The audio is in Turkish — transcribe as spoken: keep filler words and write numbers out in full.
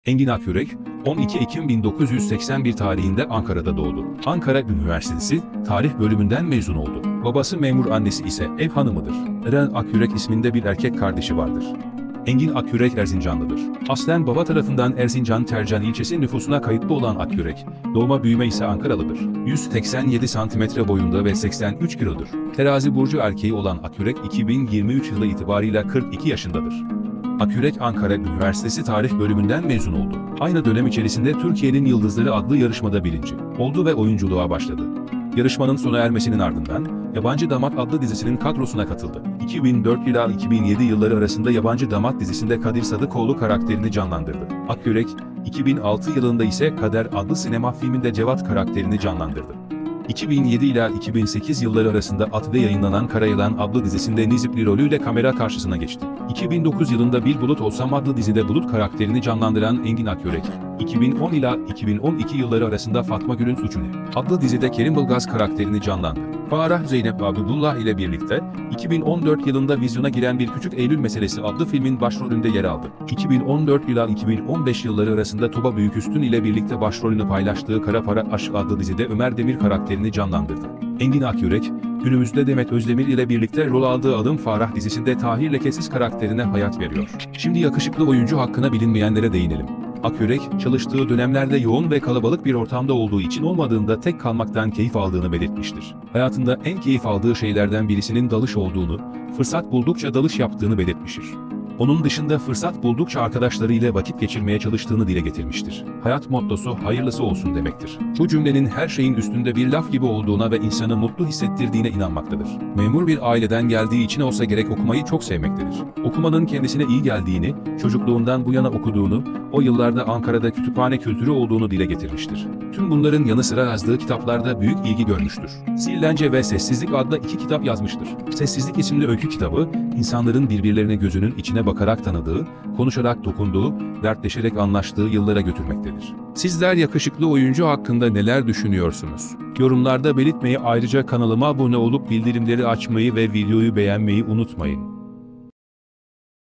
Engin Akyürek, on iki Ekim bin dokuz yüz seksen bir tarihinde Ankara'da doğdu. Ankara Üniversitesi Tarih Bölümünden mezun oldu. Babası memur, annesi ise ev hanımıdır. Eren Akyürek isminde bir erkek kardeşi vardır. Engin Akyürek Erzincanlıdır. Aslen baba tarafından Erzincan Tercan ilçesi nüfusuna kayıtlı olan Akyürek, doğma büyüme ise Ankaralıdır. yüz seksen yedi santimetre boyunda ve seksen üç kilodur. Terazi burcu erkeği olan Akyürek iki bin yirmi üç yılı itibarıyla kırk iki yaşındadır. Akyürek Ankara Üniversitesi Tarih Bölümünden mezun oldu. Aynı dönem içerisinde Türkiye'nin Yıldızları adlı yarışmada birinci oldu ve oyunculuğa başladı. Yarışmanın sona ermesinin ardından Yabancı Damat adlı dizisinin kadrosuna katıldı. iki bin dört ila iki bin yedi yılları arasında Yabancı Damat dizisinde Kadir Sadıkoğlu karakterini canlandırdı. Akyürek, iki bin altı yılında ise Kader adlı sinema filminde Cevat karakterini canlandırdı. iki bin yedi ila iki bin sekiz yılları arasında A T V'de yayınlanan Karayılan adlı dizisinde Nizipli rolüyle kamera karşısına geçti. iki bin dokuz yılında Bir Bulut Olsam adlı dizide Bulut karakterini canlandıran Engin Akyürek, iki bin on ila iki bin on iki yılları arasında Fatma Gül'ün Suçu Ne adlı dizide Kerim Ilgaz karakterini canlandı. Farah Zeynep Abdullah ile birlikte iki bin on dört yılında vizyona giren Bir Küçük Eylül Meselesi adlı filmin başrolünde yer aldı. iki bin on dört ila iki bin on beş yılları arasında Tuba Büyüküstün ile birlikte başrolünü paylaştığı Kara Para Aşk adlı dizide Ömer Demir karakterini canlandırdı. Engin Akyürek, günümüzde Demet Özdemir ile birlikte rol aldığı Adım Farah dizisinde Tahir Lekesiz karakterine hayat veriyor. Şimdi yakışıklı oyuncu hakkında bilinmeyenlere değinelim. Akyürek, çalıştığı dönemlerde yoğun ve kalabalık bir ortamda olduğu için olmadığında tek kalmaktan keyif aldığını belirtmiştir. Hayatında en keyif aldığı şeylerden birisinin dalış olduğunu, fırsat buldukça dalış yaptığını belirtmiştir. Onun dışında fırsat buldukça arkadaşlarıyla vakit geçirmeye çalıştığını dile getirmiştir. Hayat mottosu hayırlısı olsun demektir. Bu cümlenin her şeyin üstünde bir laf gibi olduğuna ve insanı mutlu hissettirdiğine inanmaktadır. Memur bir aileden geldiği için olsa gerek okumayı çok sevmektedir. Okumanın kendisine iyi geldiğini, çocukluğundan bu yana okuduğunu, o yıllarda Ankara'da kütüphane kültürü olduğunu dile getirmiştir. Tüm bunların yanı sıra yazdığı kitaplarda büyük ilgi görmüştür. Sillence ve Sessizlik adlı iki kitap yazmıştır. Sessizlik isimli öykü kitabı, insanların birbirlerine gözünün içine bakarak tanıdığı, konuşarak dokunduğu, dertleşerek anlaştığı yıllara götürmektedir. Sizler yakışıklı oyuncu hakkında neler düşünüyorsunuz? Yorumlarda belirtmeyi, ayrıca kanalıma abone olup bildirimleri açmayı ve videoyu beğenmeyi unutmayın.